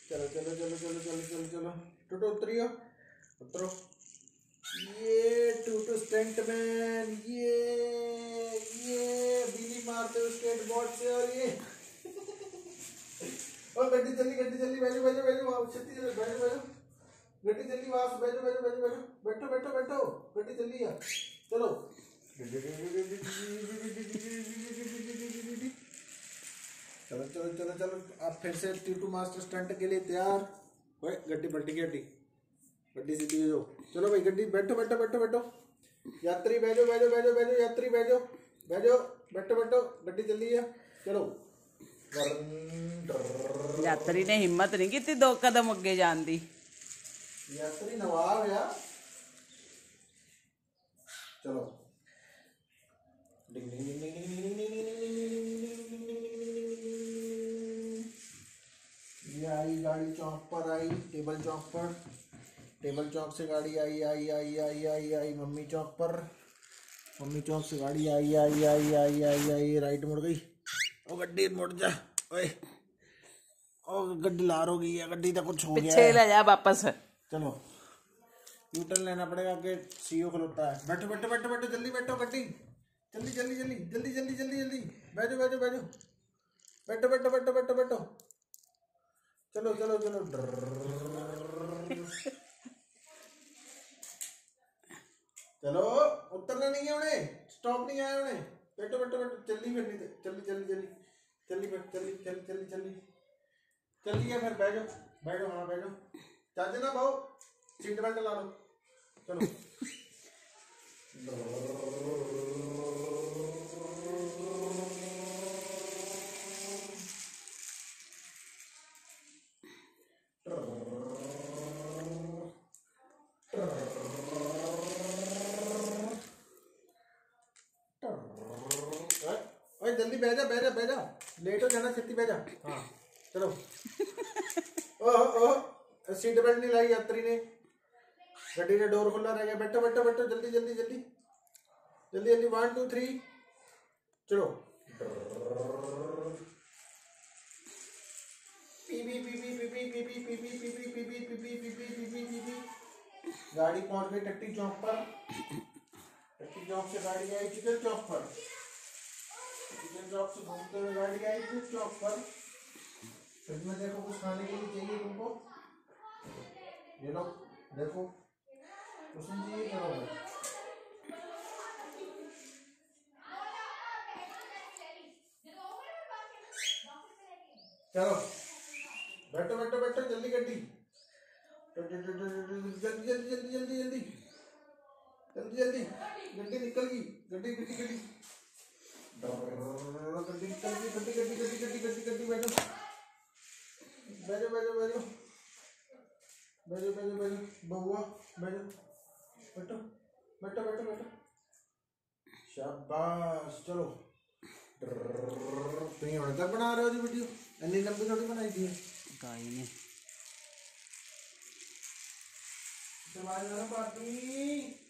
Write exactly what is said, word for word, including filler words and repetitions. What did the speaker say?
चलो चलो चलो चलो चलो चलो चलो टूटो उतरियो उतरो। ये टूटू स्टंटमैन, ये ये बिली मारते हो स्केट बोर्ड से। और ये और गड्डी चली गड्डी चली बैठो बैठो बैठो वहाँ छत्ती चलो बैठो बैठो गड्डी चली वहाँ से बैठो बैठो बैठो बैठो बैठो बैठो बैठो गड्डी चली है चलो। चलो चलो चलो चलो अब फिर से टीटू मास्टर स्टंट के लिए तैयार। ओए गड्डी पलटी गई गड्डी गड्डी सीधी हो जाओ। चलो भाई गड्डी बैठो बैठो बैठो बैठो यात्री बैठो बैठो बैठो बैठो यात्री बैठो बैठो बैठो बैठो गड्डी चली है चलो। यात्री ने हिम्मत नहीं की दो कदम अगे जान दी। यात्री नवाब यार चलो। ये आई गाड़ी चौक पर आई टेबल चौक पर टेबल चौक से गाड़ी आई आई आई आई आई आई मम्मी चौक पर मम्मी चौक से गाड़ी आई आई आई आई आई आई राइट मुड़ गई। ओ गड्डी मुड़ जा ओए ओ गड्डी लार हो गई है गड्डी तो कुछ हो गया पीछे ले जा वापस। चलो यूटर्न लेना पड़ेगा आगे सीओ खलोता है। बैठो बैठो बैठो बैठो जल्दी बैठो गड्डी जल्दी जल्दी जल्दी जल्दी जल्दी जल्दी जल्दी बैठो बैठो बैठो बैठो बैठो बैठो बैठो बैठो चलो चलो चलो। चलो उतरना नहीं है उन्हें स्टॉप नहीं आया उन्हें बैठो बैठो बैठो जल्दी करनी जल्दी जल्दी जल्दी जल्दी बैठ जल्दी जल्दी जल्दी जल्दी जल्दी है फिर बैठो बैठो हाँ बैठो चाचे ना भाव सीट बेल्ट ला लो चलो। ओए जल्दी बैठ जा बैठ जा बैठ जा लेट हो जाना छत्ती बैठ जा हाँ चलो। ओह ओह सीट बेल्ट नहीं लाई यात्री ने गड्डी का डोर खुला रह गया। बैठो बैठो बैठो जल्दी जल्दी जल्दी जल्दी जल्दी वन टू थ्री चलो। पीपी पीपी पीपी पीपी पीपी पीपी पीपी पीपी पीपी पीपी पीपी गाड़ी पहुंच गई टट्टी चौक पर। टट्टी चौक से गाड़ी आई चिकन चौक पर। चिकन चौक से घूमते हुए गाड़ी आई फिर चौक पर। फ्रिज में देखो कुछ खाने के लिए चाहिए तुमको ये लो देखो कुछ नहीं चाहिए क्या होगा। चलो बैठो बैठो बैठो जल्दी गड्डी जल्दी जल्दी जल्दी जल्दी जल्दी जल्दी जल्दी जल्दी गड्डी निकल गई गड्डी गड्डी गड्डी गड्डी निकल गई गड्डी गड्डी गड्डी गड्डी गड्डी गड्डी बैठो बैठो बैठो बैठो बैठो बैठो बैठो बउआ बैठो बैठो बैठो बैठो बैठो शाबाश चलो। तुम होने तक बना रहे हो जी वीडियो इतनी लंबी थोड़ी बनाई थी गाई ने पार्टी।